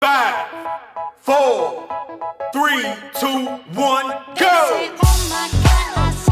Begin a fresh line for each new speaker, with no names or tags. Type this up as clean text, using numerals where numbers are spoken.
5, 4, 3, 2, 1, go!
Say, oh my God,